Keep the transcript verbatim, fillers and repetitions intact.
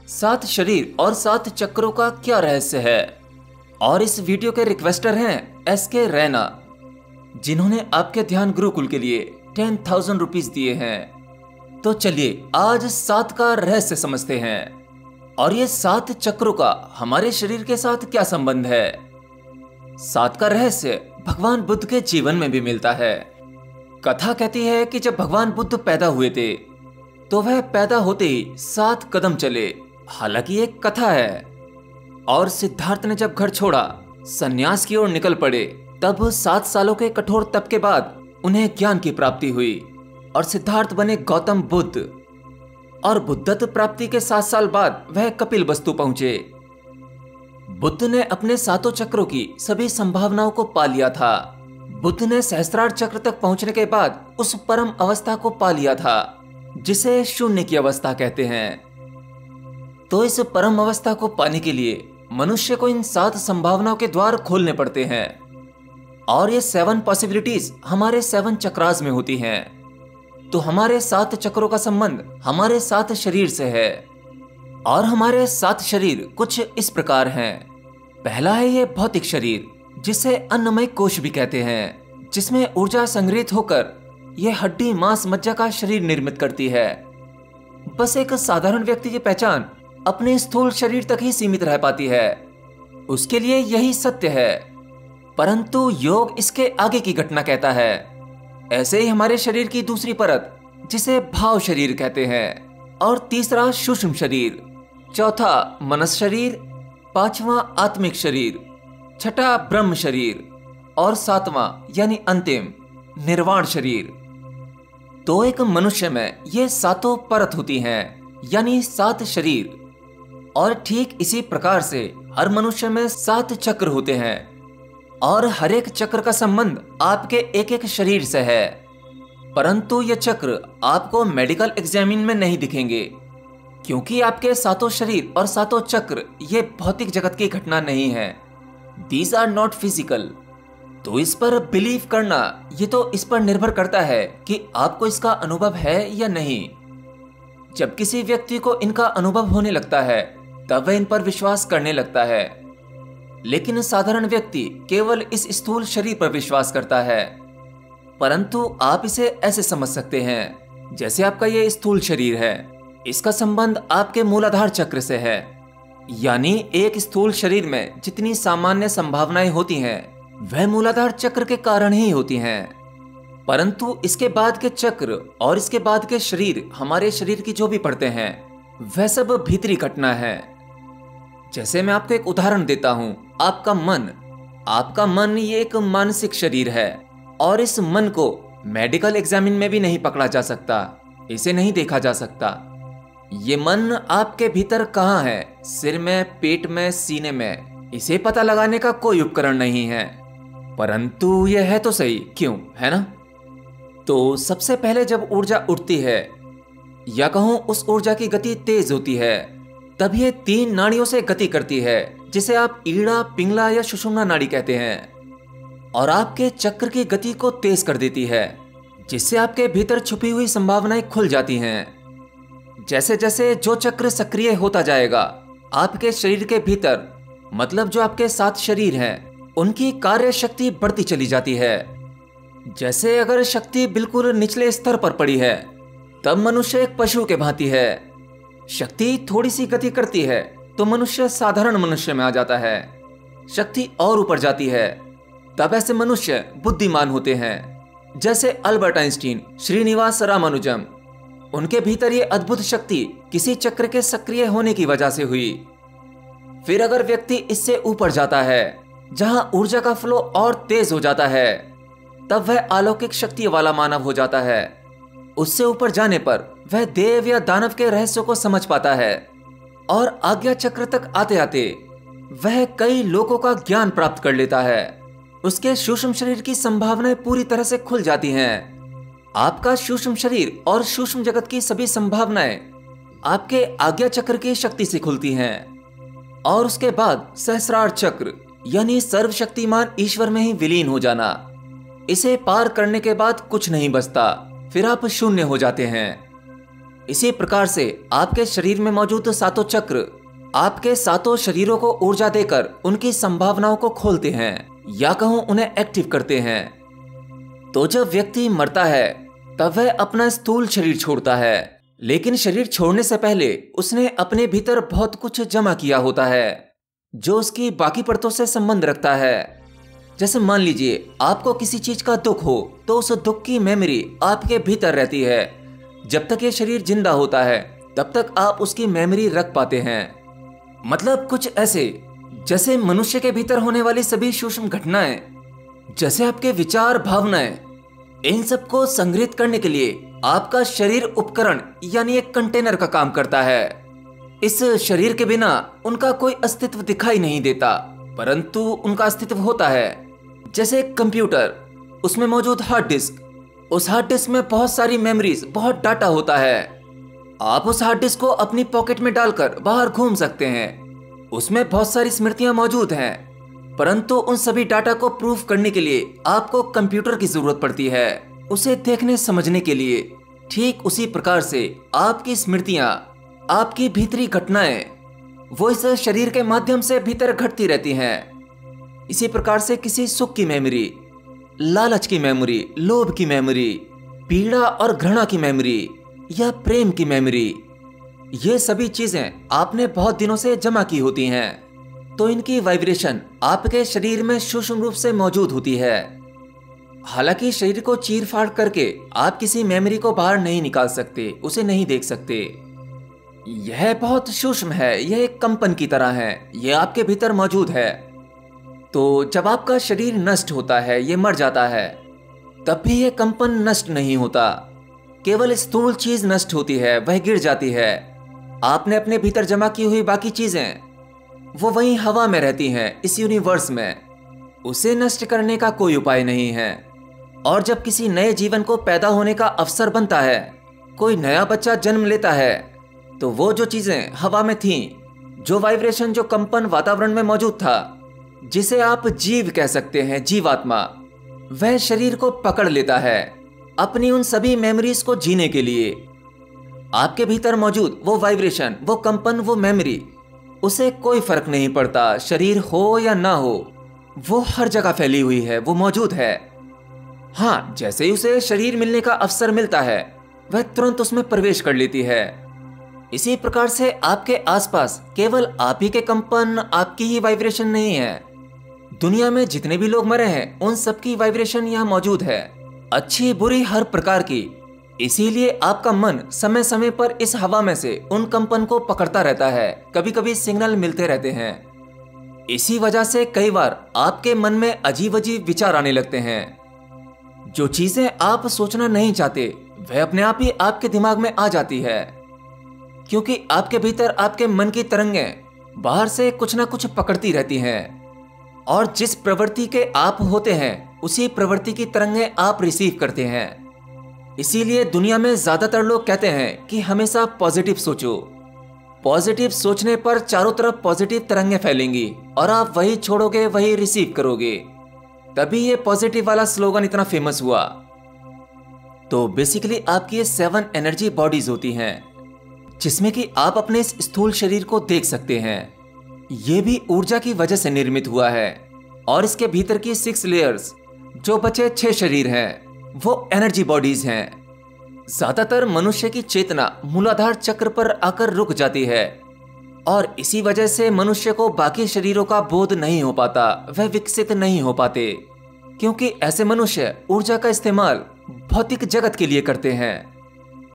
सात शरीर और सात चक्रों का क्या रहस्य है। और इस वीडियो के रिक्वेस्टर हैं एस के रैना, जिन्होंने आपके ध्यान गुरुकुल के लिए टेन थाउजेंड रुपीज दिए हैं। तो चलिए आज सात का रहस्य समझते हैं और ये सात चक्रों का हमारे शरीर के साथ क्या संबंध है। सात का रहस्य भगवान बुद्ध के जीवन में भी मिलता है। कथा कहती है कि जब भगवान बुद्ध पैदा हुए थे तो वह पैदा होते ही सात कदम चले। हालांकि एक कथा है। और सिद्धार्थ ने जब घर छोड़ा, सन्यास की ओर निकल पड़े, तब सात सालों के कठोर तप के बाद उन्हें ज्ञान की प्राप्ति हुई और सिद्धार्थ बने गौतम बुद्ध। और बुद्धत्व प्राप्ति के सात साल बाद वह कपिल वस्तु पहुंचे। बुद्ध ने अपने सातों चक्रों की सभी संभावनाओं को पा लिया था। बुद्ध ने सहस्त्रार चक्र तक पहुंचने के बाद उस परम अवस्था को पा लिया था जिसे शून्य की अवस्था कहते हैं। तो इस परम अवस्था को पाने के लिए मनुष्य को इन सात संभावनाओं के द्वार खोलने पड़ते हैं। और ये सेवन पॉसिबिलिटीज हमारे सेवन चक्रास में होती हैं। तो हमारे सात चक्रों का संबंध हमारे सात शरीर से है। और हमारे सात शरीर कुछ इस प्रकार हैं। पहला है ये भौतिक शरीर, जिसे अन्नमय कोश भी कहते हैं, जिसमें ऊर्जा संग्रहित होकर यह हड्डी मांस मज्जा का शरीर निर्मित करती है। बस एक साधारण व्यक्ति की पहचान अपने स्थूल शरीर तक ही सीमित रह पाती है। उसके लिए यही सत्य है, परंतु योग इसके आगे की घटना कहता है। ऐसे ही हमारे शरीर की दूसरी परत, जिसे भाव शरीर कहते हैं, और तीसरा सूक्ष्म शरीर, चौथा मनस शरीर, पांचवा आत्मिक शरीर, छठा ब्रह्म शरीर और सातवां यानी अंतिम निर्वाण शरीर। तो एक मनुष्य में ये सातों परत होती हैं, यानी सात शरीर। और ठीक इसी प्रकार से हर मनुष्य में सात चक्र होते हैं और हर एक चक्र का संबंध आपके एक एक शरीर से है। परंतु ये चक्र आपको मेडिकल एग्जामिन में नहीं दिखेंगे, क्योंकि आपके सातों शरीर और सातों चक्र ये भौतिक जगत की घटना नहीं है। These are not physical. तो इस पर बिलीव करना ये तो इस पर निर्भर करता है कि आपको इसका अनुभव है या नहीं। जब किसी व्यक्ति को इनका अनुभव होने लगता है तब वह इन पर विश्वास करने लगता है। लेकिन साधारण व्यक्ति केवल इस स्थूल शरीर पर विश्वास करता है। परंतु आप इसे ऐसे समझ सकते हैं, जैसे आपका ये स्थूल शरीर है, इसका संबंध आपके मूलाधार चक्र से है। यानी एक स्थूल शरीर में जितनी सामान्य संभावनाएं होती हैं वह मूलाधार चक्र के कारण ही होती हैं। परंतु इसके बाद के चक्र और इसके बाद के शरीर, हमारे शरीर की जो भी पड़ते हैं, वह सब भीतरी घटना है। जैसे मैं आपको एक उदाहरण देता हूं, आपका मन आपका मन ये एक मानसिक शरीर है और इस मन को मेडिकल एग्जामिन में भी नहीं पकड़ा जा सकता, इसे नहीं देखा जा सकता। ये मन आपके भीतर कहाँ है, सिर में, पेट में, सीने में, इसे पता लगाने का कोई उपकरण नहीं है। परंतु यह है तो सही, क्यों, है ना? तो सबसे पहले जब ऊर्जा उठती है, या कहूं उस ऊर्जा की गति तेज होती है, तब ये तीन नाड़ियों से गति करती है, जिसे आप ईड़ा, पिंगला या सुषुम्ना नाड़ी कहते हैं। और आपके चक्र की गति को तेज कर देती है, जिससे आपके भीतर छुपी हुई संभावनाएं खुल जाती हैं। जैसे जैसे जो चक्र सक्रिय होता जाएगा, आपके शरीर के भीतर, मतलब जो आपके सात शरीर हैं, उनकी कार्य शक्ति बढ़ती चली जाती है। जैसे अगर शक्ति बिल्कुल निचले स्तर पर पड़ी है, तब मनुष्य एक पशु के भांति है। शक्ति थोड़ी सी गति करती है तो मनुष्य साधारण मनुष्य में आ जाता है। शक्ति और ऊपर जाती है, तब ऐसे मनुष्य बुद्धिमान होते हैं। जैसे अल्बर्ट आइंस्टीन, श्रीनिवास रामानुजम, उनके भीतर ये अद्भुत शक्ति किसी चक्र के सक्रिय होने की वजह से हुई। फिर अगर व्यक्ति इससे ऊपर जाता है, जहां ऊर्जा का फ्लो और तेज हो जाता है, तब वह अलौकिक शक्ति वाला मानव हो जाता है। उससे ऊपर जाने पर वह देव या दानव के रहस्यों को समझ पाता है और आज्ञा चक्र तक आते आते वह कई लोगों का ज्ञान प्राप्त कर लेता है। उसके सूक्ष्म शरीर की संभावनाएं पूरी तरह से खुल जाती हैं। आपका सूक्ष्म शरीर और सूक्ष्म जगत की सभी संभावनाएं आपके आज्ञा चक्र की शक्ति से खुलती हैं। और उसके बाद सहस्रार चक्र यानी सर्वशक्तिमान ईश्वर में ही विलीन हो जाना। इसे पार करने के बाद कुछ नहीं बचता, फिर आप शून्य हो जाते हैं। इसी प्रकार से आपके शरीर में मौजूद सातों चक्र आपके सातों शरीरों को ऊर्जा देकर उनकी संभावनाओं को खोलते हैं या कहूं उन्हें एक्टिव करते हैं। तो जब व्यक्ति मरता है तब वह अपना स्थूल शरीर छोड़ता है, लेकिन शरीर छोड़ने से पहले उसने अपने भीतर बहुत कुछ जमा किया होता है जो उसकी बाकी परतों से संबंध रखता है। जैसे मान लीजिए आपको किसी चीज का दुख हो तो उस दुख की मेमोरी आपके भीतर रहती है। जब तक ये शरीर जिंदा होता है तब तक आप उसकी मेमोरी रख पाते हैं। मतलब कुछ ऐसे जैसे मनुष्य के भीतर होने वाली सभी सूक्ष्म घटनाएं, जैसे आपके विचार, भावनाएं, इन सबको संग्रहित करने के लिए आपका शरीर उपकरण यानी एक कंटेनर का काम करता है। इस शरीर के बिना उनका कोई अस्तित्व दिखाई नहीं देता, परंतु उनका अस्तित्व होता है। जैसे एक कंप्यूटर, उसमें मौजूद हार्ड डिस्क, उस हार्ड डिस्क में बहुत सारी मेमोरीज, बहुत डाटा होता है। आप उस हार्ड डिस्क को अपनी पॉकेट में डालकर बाहर घूम सकते हैं। उसमें बहुत सारी स्मृतियां मौजूद हैं, परंतु उन सभी डाटा को प्रूफ करने के लिए आपको कंप्यूटर की जरूरत पड़ती है, उसे देखने समझने के लिए। ठीक उसी प्रकार से आपकी स्मृतियां, आपकी भीतरी घटनाएं, वो इस शरीर के माध्यम से भीतर घटती रहती हैं। इसी प्रकार से किसी सुख की मेमोरी, लालच की मेमोरी, लोभ की मेमोरी, पीड़ा और घृणा की मेमोरी या प्रेम की मेमोरी, ये सभी चीजें आपने बहुत दिनों से जमा की होती हैं, तो इनकी वाइब्रेशन आपके शरीर में सूक्ष्म रूप से मौजूद होती है। हालांकि शरीर को चीर फाड़ करके आप किसी मेमोरी को बाहर नहीं निकाल सकते, उसे नहीं देख सकते। यह बहुत सूक्ष्म है, यह एक कंपन की तरह है, यह आपके भीतर मौजूद है। तो जब आपका शरीर नष्ट होता है, ये मर जाता है, तब भी यह कंपन नष्ट नहीं होता। केवल स्थूल चीज नष्ट होती है, वह गिर जाती है। आपने अपने भीतर जमा की हुई बाकी चीजें, वो वहीं हवा में रहती हैं इस यूनिवर्स में। उसे नष्ट करने का कोई उपाय नहीं है। और जब किसी नए जीवन को पैदा होने का अवसर बनता है, कोई नया बच्चा जन्म लेता है, तो वो जो चीजें हवा में थीं, जो वाइब्रेशन, जो कंपन वातावरण में मौजूद था, जिसे आप जीव कह सकते हैं, जीवात्मा, वह शरीर को पकड़ लेता है अपनी उन सभी मेमोरीज को जीने के लिए। आपके भीतर मौजूद वो वाइब्रेशन, वो कंपन, वो मेमोरी, उसे कोई फर्क नहीं पड़ता, शरीर हो या ना हो, वो हर जगह फैली हुई है, वो मौजूद है। हाँ, जैसे ही उसे शरीर मिलने का अवसर मिलता है, वह तुरंत उसमें प्रवेश कर लेती है। इसी प्रकार से आपके आसपास केवल आप ही के कंपन, आपकी ही वाइब्रेशन नहीं है। दुनिया में जितने भी लोग मरे हैं, उन सबकी वाइब्रेशन यहाँ मौजूद है, अच्छी बुरी हर प्रकार की। इसीलिए आपका मन समय समय पर इस हवा में से उन कंपन को पकड़ता रहता है, कभी कभी सिग्नल मिलते रहते हैं। इसी वजह से कई बार आपके मन में अजीब अजीब विचार आने लगते हैं। जो चीजें आप सोचना नहीं चाहते, वह अपने आप ही आपके दिमाग में आ जाती है, क्योंकि आपके भीतर आपके मन की तरंगें बाहर से कुछ ना कुछ पकड़ती रहती हैं। और जिस प्रवृत्ति के आप होते हैं, उसी प्रवृत्ति की तरंगें आप रिसीव करते हैं। इसीलिए दुनिया में ज्यादातर लोग कहते हैं कि हमेशा पॉजिटिव सोचो। पॉजिटिव सोचने पर चारों तरफ पॉजिटिव तरंगें फैलेंगी और आप वही छोड़ोगे, वही रिसीव करोगे। तभी ये पॉजिटिव वाला स्लोगन इतना फेमस हुआ। तो बेसिकली आपकी ये सेवन एनर्जी बॉडीज होती हैं, जिसमें कि आप अपने इस स्थूल शरीर को देख सकते हैं। ये भी ऊर्जा की वजह से निर्मित हुआ है। और इसके भीतर की सिक्स लेयर्स, जो बचे छह शरीर हैं, वो एनर्जी बॉडीज हैं। ज्यादातर मनुष्य की चेतना मूलाधार चक्र पर आकर रुक जाती है, और इसी वजह से मनुष्य को बाकी शरीरों का बोध नहीं हो पाता, वह विकसित नहीं हो पाते, क्योंकि ऐसे मनुष्य ऊर्जा का इस्तेमाल भौतिक जगत के लिए करते हैं।